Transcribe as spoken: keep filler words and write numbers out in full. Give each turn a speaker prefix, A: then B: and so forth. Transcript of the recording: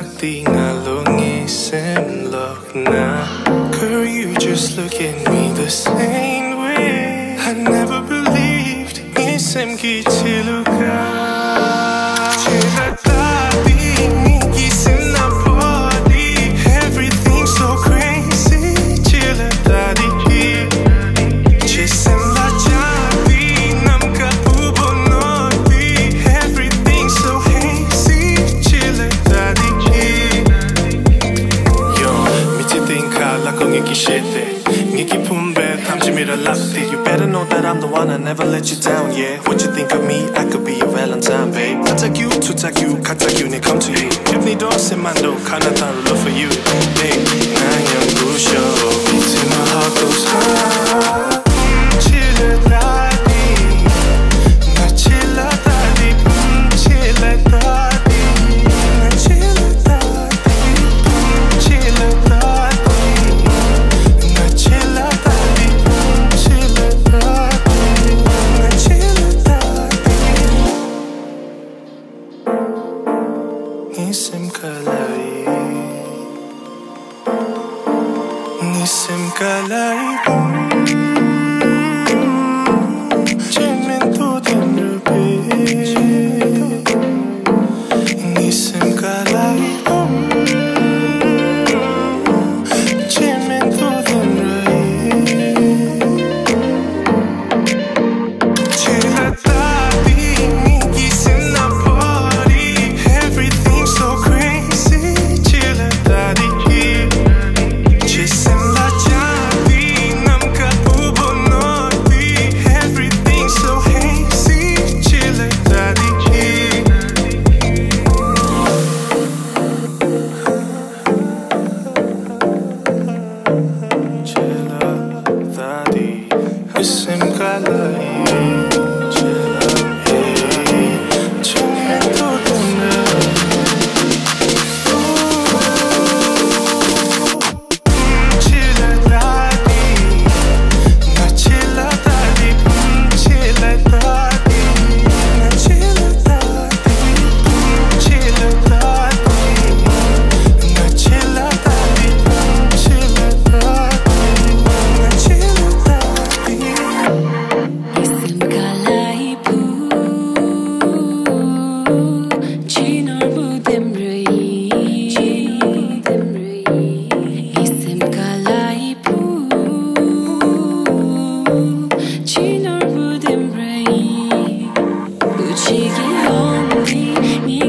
A: di ngalungi sim look na. Girl, you just look at me the same way. I never believed isem ki chiluka. Chilatadi ni kisim na body. Everything so crazy. Chilatadi ki chisem la jabi namka ubonoti. Everything so hazy. Chilatadi ki yo michi tinka la kong iki shete. Ngiki pumbe tamjimira lapti. You better know that I'm the one, I never let you down, yeah. What you think of me, I could be your Valentine, babe. I take you, to take you, cut take you, and come to you. Give me dos in my door, kinda time to look for you, babe. Now young Busho, till my heart goes high. Chilatadi, na chilatadi, chilatadi, na chilatadi, chilatadi, na chilatadi, chilatadi, na chilatadi. Nisim kalai, nisim kalai. Jimin tu din rupi, nisim kalai. Jimin tu din rai. Chilatadi ni kisim na body. Everything so crazy. Chilatadi ki chisem la jabi namka ubonoti. Everything so hazy. Chilatadi ki chilatadi kisim kalai.
B: Chigi only